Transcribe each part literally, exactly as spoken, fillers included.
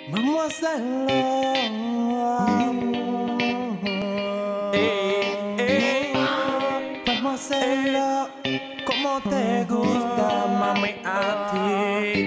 Vamos a hacerlo. Eh, eh. Vamos a hacerlo como te gusta, mami, a ti.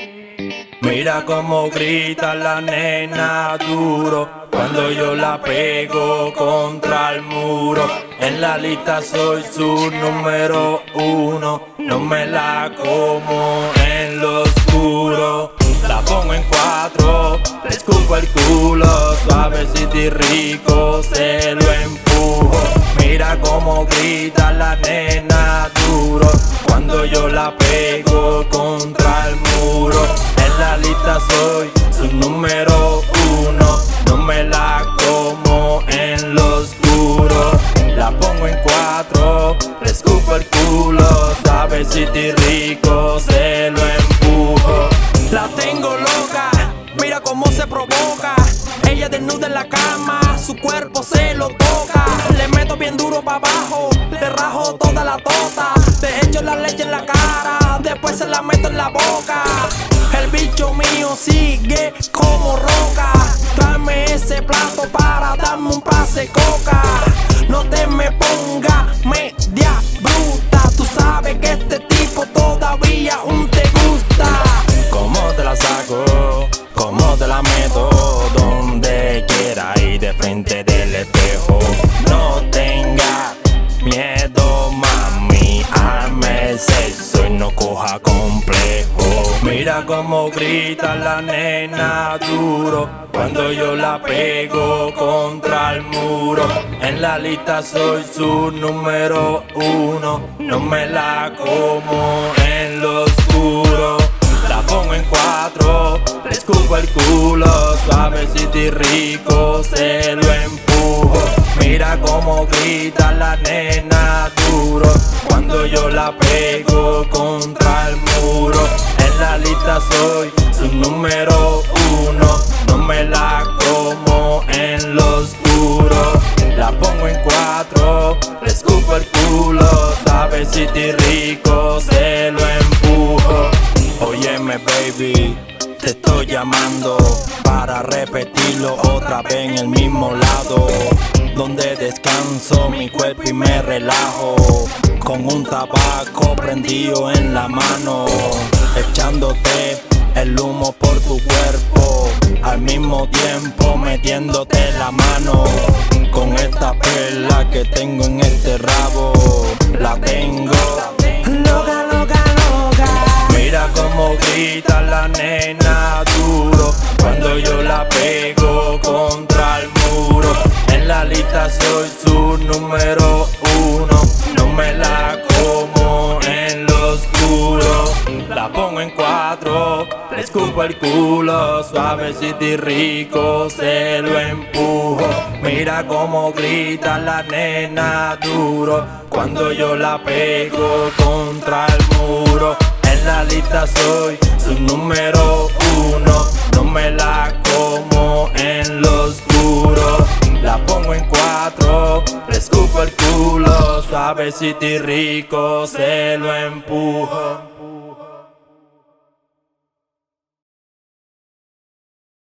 Mira cómo grita la nena duro cuando yo la pego contra el muro. En la lista soy su número uno, no me la como en lo oscuro. La pongo en cuatro, le escupo el culo, suavecito y rico se lo empujo. Mira cómo grita la nena duro cuando yo la pego contra el muro. En la lista soy su número uno, no me la como en lo oscuro. La pongo en cuatro, le escupo el culo, suavecito y rico se lo empujo. La tengo loca, mira cómo se provoca. Ella desnuda en la cama, su cuerpo se lo toca. Le meto bien duro pa' abajo, le rajo toda la tota. Le echo la leche en la cara, después se la meto en la boca. El bicho mío sigue como roca. Tráeme ese plato para darme un pase coca. No te me ponga media bruta, tú sabes que este tipo todavía aún te gusta. ¿Cómo te la saco? ¿Cómo te la meto? Donde quiera y de frente del espejo. No tengas miedo, mami, hazme el sexo y no coja complejo. Mira cómo grita la nena duro cuando yo la pego contra el muro. En la lista soy su número uno, no me la como en lo oscuro. La pongo en cuatro, le escupo el culo, suavecito y rico se lo empujo. Mira cómo grita la nena duro cuando yo la pego contra el muro. En la lista soy su número uno, no me la como en lo oscuro. La pongo en cuatro, le escupo el culo, suavecito y rico se lo empujo. Óyeme baby, te estoy llamando para repetirlo otra vez en el mismo lado, donde descanso mi cuerpo y me relajo, con un tabaco prendido en la mano, echándote el humo por tu cuerpo, al mismo tiempo metiéndote la mano. Con esta perla que tengo en este rabo, la tengo Loca, loca, loca. Mira cómo grita la nena duro cuando yo la pego contra el muro. En la lista soy su número uno, no me la como en lo oscuro. La pongo en cuatro, le escupo el culo, suavecito y rico se lo empujo. Mira cómo grita la nena duro cuando yo la pego contra el muro. En la lista soy su número uno, no me la como en lo oscuro. La pongo en cuatro, le escupo el culo, suavecito y rico se lo empujo.